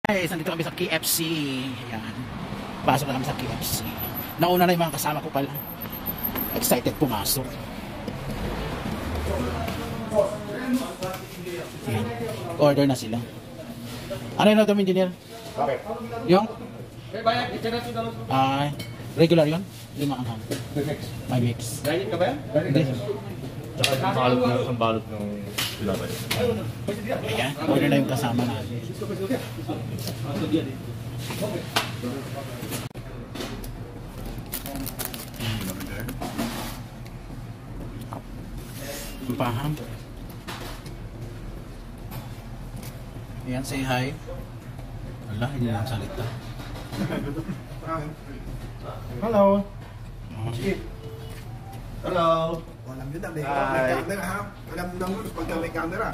Guys, nandito kami sa KFC. Ayan. Pasok na kami sa KFC. Nauna na yung mga kasama ko pala. Excited pumasok. Ayan. Order na sila. Ano yun natin, engineer? Okay. Yung? Regular yun? 5 anghang. My mix. Dining ka ba yan? Hindi. Tsaka ang balot ng tilapay. Ayan. Order na yung kasama natin. Paham. Ayan, say hi. Wala, hindi lang salita. Hello. Hello. Alam nyo na, may camera ha. Alam nyo na pagka may camera.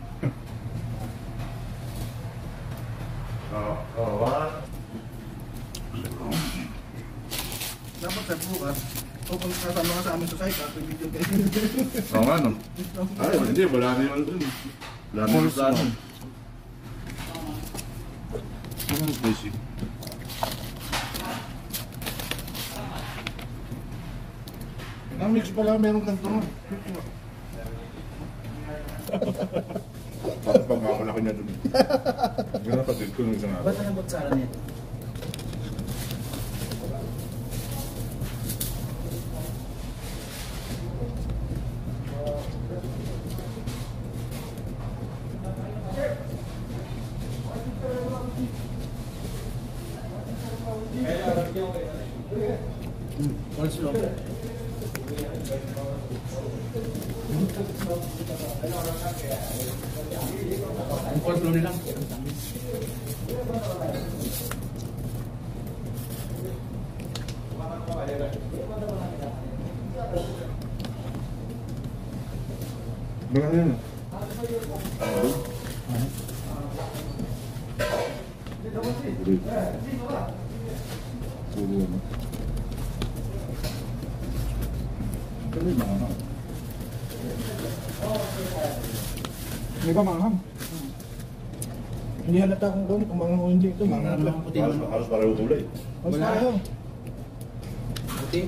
Dapat sa bukas, kung kasama ka sa aming society, at video kayo. Oo nga no? Ay, hindi. Wala na yung dun. Wala na yung plano. Ano yung spicy? Na-mix pala meron kang tunod. Tapos pagkakalaki niya dun. Ganun patid ko nung isang araw. Ba't nabot sa alam nito? Coleslaw. Ang coleslaw nila. Baka yun. Puro ano. Kami mga May ba manghang? Hindi halata kung doon, kung manghang o hindi ito. Manghang lang. Puti halos, naman. halos pareho kulay. Mas tayo. Puti.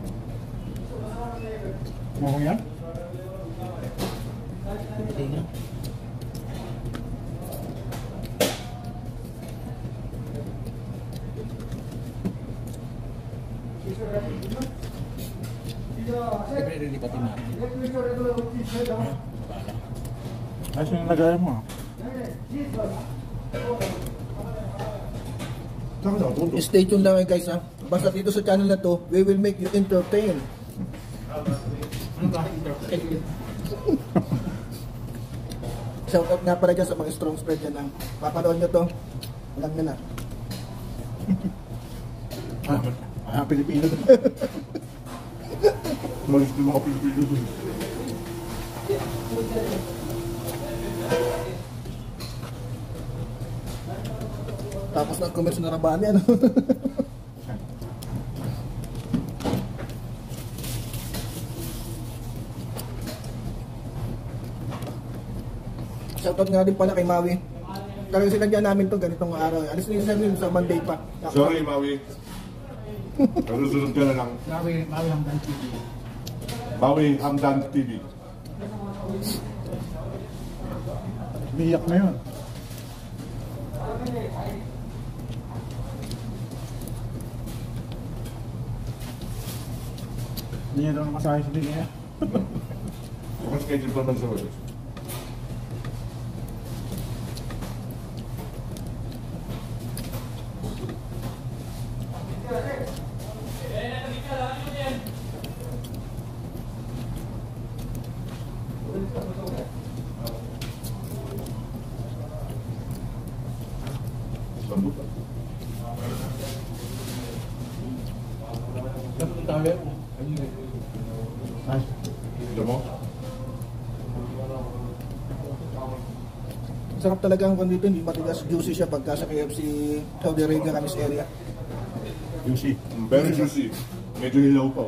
Manghang yan? Puti nga. Siyempre, lilipatin natin. Ayos yung nagaya mo. Saan ka tuto? Stay tuned lang guys ha. Basta dito sa channel na to, we will make you entertain. Shout out nga pala dyan sa mga strong spread dyan lang. Papanood nyo to, alam nyo na. Pilipino. Malis din mga Pilipino dun. Tapos nag-comment na Rabani ano. Shoutout nga din pala kay Maui. Talagang sinadya namin to ganitong araw. Alis na yun sa Monday pa. Sorry, Maui. Kalusunod ka na lang. Mawi Hamdan TV. Maui Hamdan TV. Umiyak na yun. Hindi niya daw nakasahay sa din niya. Kung schedule pa naman sa walis. Sambutan. Dapat ang tayo. Ay, Alam mo? Sarap talaga ang dito, hindi matigas, juicy siya pagka sa KFC Saudi Arabia Kamis area. juicy. Very juicy. Medyo hilaw pa.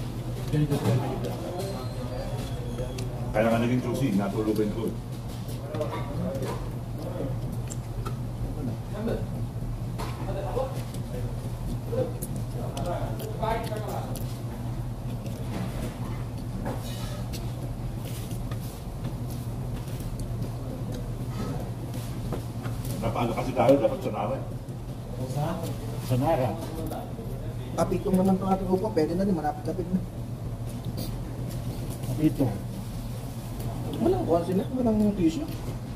Ganito sila. Kaya nga naging juicy, natulugan ko. Napaano kasi tayo, dapat sa namin. Sa Nara. Apitong naman itong ating upo, pwede na din, malapit-lapit na. Ito. Walang kuhan sila, walang tissue.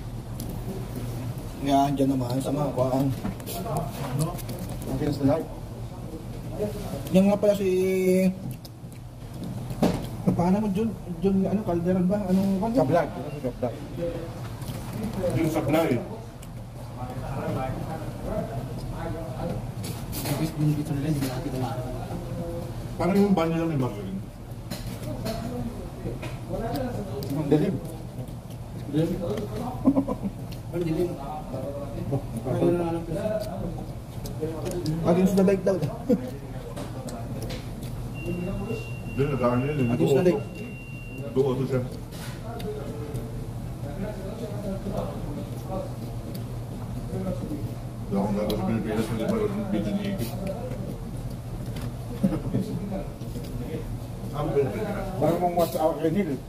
Yan, dyan naman sa mga kuhan. Against the light. Yan nga pala si... Paano mo, Jun? Jun, ano, Calderon ba? Anong kuhan? Kablag. Ito si Kablag. Yung supply. Yung dito nila, hindi natin tumakas. Parang yung banyo lang ni Margarine. Ang dilim. Ang dilim. Ano na lang kasi. Against the light daw. Hindi, nag-aaral yun. Against the light. Duo to siya. Hindi akong gagawa sa Pilipinas, hindi pa rin video ni Iki. Ang Pilipinas. Parang mong watch out kay Neil.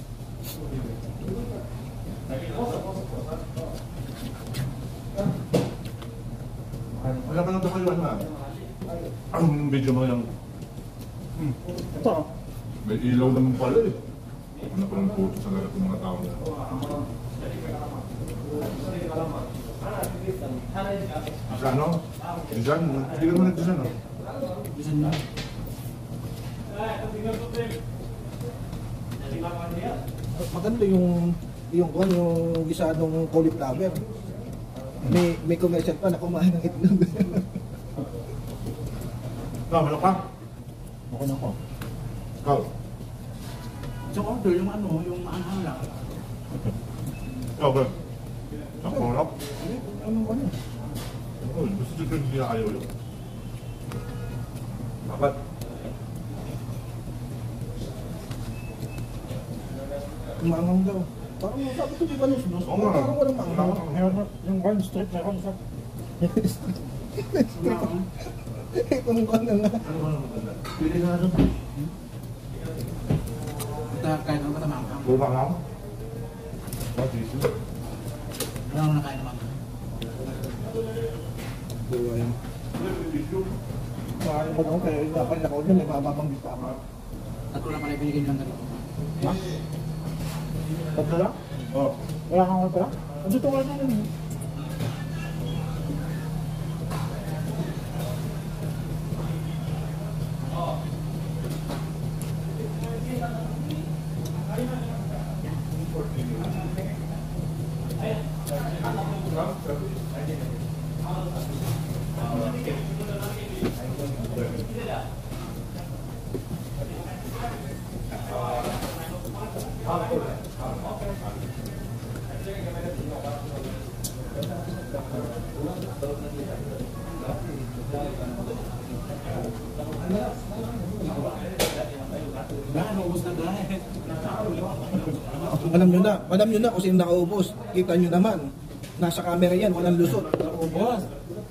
Wala pa lang ito kayo, ano ah. Ang video mo yung Ito. may ilaw naman pala eh. Ano pa ng photo sa lahat ng mga tao na. Sa ano? Design? Hindi ka naman nag-design ah. Bisan na. Maganda yung kuhan, yung gisadong cauliflower. May commercial pa na kumain ng itlog. Ano ka? Ako na ko. Ikaw? So order yung ano, yung maanghang lang. Ikaw ba? Ang kurap? Anong kuhan? Oh, gusto dito hindi na ayaw yun. Bakit? Maangang daw. Parang sabi ko di ba nung Oo nga. parang walang maangang. Yung Golden Street na kung sa... Ito mong kuhan na nga. Pwede na rin. Kahit ano ka naman. Puro ba lang? What is it? Wala nang nakain naman. Diba yan? Parang ko naman kayo, dapat na ko dyan, may mababang dito ako. Tatlo lang pala binigay nilang ganito. Ha? Tatlo lang? Oh. Wala kang wala pala? Ano ito wala na yun? Ubus na dahil. Alam nyo na kung sino nakaubos. Kita nyo naman. Nasa camera yan, walang lusot. Ubus.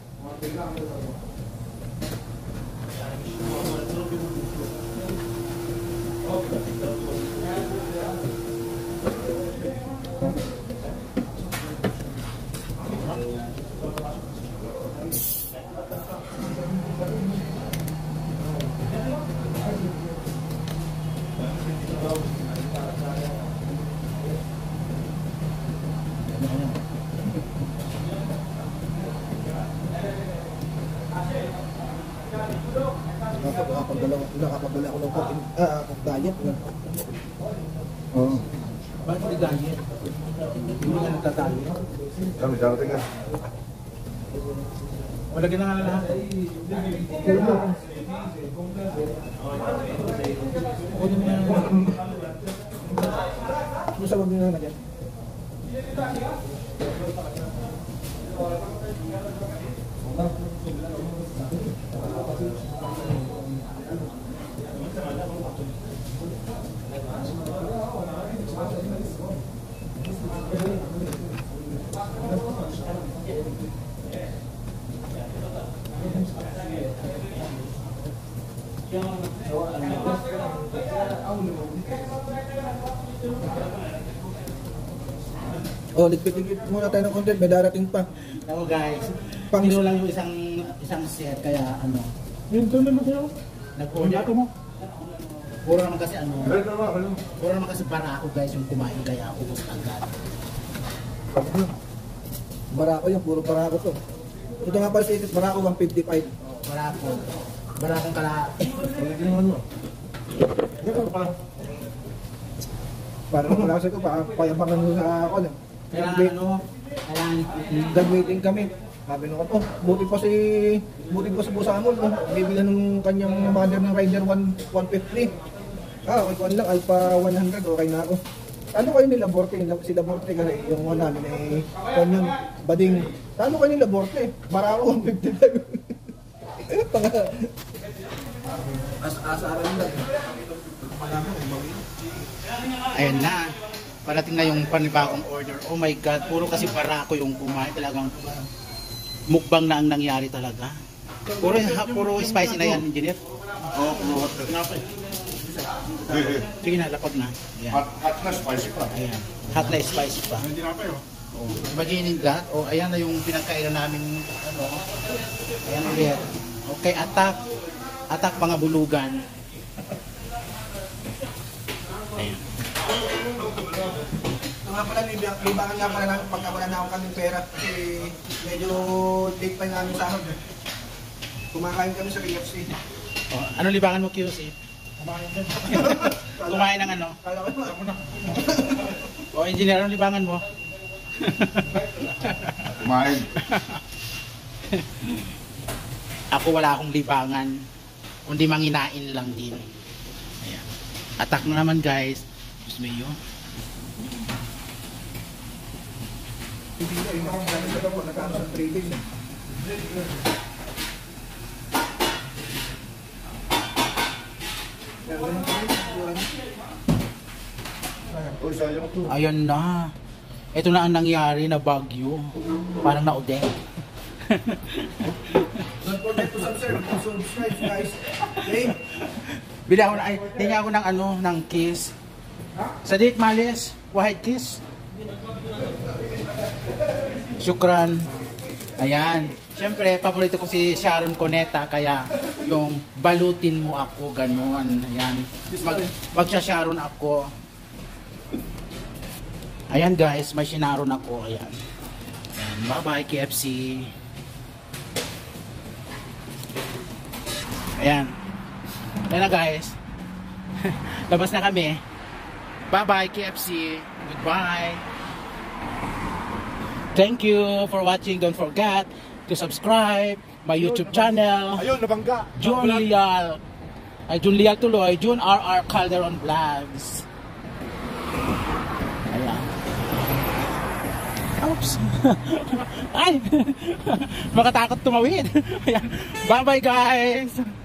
Nakapagdala ako ng diet. Oo. Bakit hindi diet? Hindi ka nagtadiet? Kami, darating ka. Wala ka na nga lahat. Kunin mo yan. Masawag nyo na dyan. Oh, ligpit-ligpit muna tayo ng content, may darating pa. Ako guys, Pang- pang lang yung isang set, kaya ano, Yun, doon naman sa'yo. nag-order Ako mo. Puro naman kasi ano, Ay, tama, ano? puro naman kasi para ako guys yung kumain, kaya ako gusto agad. Barako yan, puro barako to. Ito nga pala sa itis, barako 155. Para ako, para akong kalahati. Ito pala. Parang malasa ko, payabangan mo sa ako. Kailangan ano, kailangan Nag-meeting kami. Sabi nung ako, buti pa si Busamol, no? Bibilan ng kanyang mother ng Rider 150. Okay ko lang, Alpha 100, okay na ako. Ano kayo nila Borte? Si Laborte kasi yung one namin eh, kanyon, bading. Ano kayo nila Borte? Barako 155. Asaran nila. Malaman kung mawin. Ayun na. Parating na yung panibagong order. Oh my God, puro kasi para ako yung kumain. Talagang mukbang na ang nangyari talaga. Puro spicy na yan, engineer. Oo, hot na. Sige na, lapag na. Ayan. Hot na, spicy pa. Ayan. Hot na spicy pa. Hindi na pa yun. Oh, imagine that. Oh, ayan na yung pinagkainan namin. Ano. Ayan ulit. Okay, attack. Attack mga bulugan. Ayan. Nga pala, libangan nga pala namin pagka wala na akong kaming pera kasi medyo late pa yung aming sahod. Kumakain kami sa KFC. Oh, ano libangan mo, QC? Kumain ng ano? Kala ko ako na. O, engineer, ano libangan mo? Kumain. Ako wala akong libangan. Kundi manginain lang din. Ayan. Attack na naman guys. Diyos mo yun. Hindi na, yung mga gamit na ako, nagkaano sa trading. Uy, sayang to. Ayan na. Ito na ang nangyari na bagyo. Parang naudeng. Don't forget to subscribe guys. Okay? Bili ako na, ay, tingin ako ng ano, ng kiss. Sa date malis, white kiss. Syukran. Ayan. Siyempre, paborito ko si Sharon Cuneta, kaya yung balutin mo ako, ganun. Ayan. Magsha-Sharon ako. Ayan guys, may Sharon ako. Ayan. Ayan. Bye-bye KFC. Ayan. Ayan na guys. Labas na kami. Bye-bye KFC. Goodbye. Thank you for watching. Don't forget to subscribe my YouTube channel. Ayun, nabangga. June Lial. Ay, June Lial tuloy. June RR Calderon Vlogs. Ayan. Oops. Ay! Makatakot tumawid. Ayan. Bye-bye guys.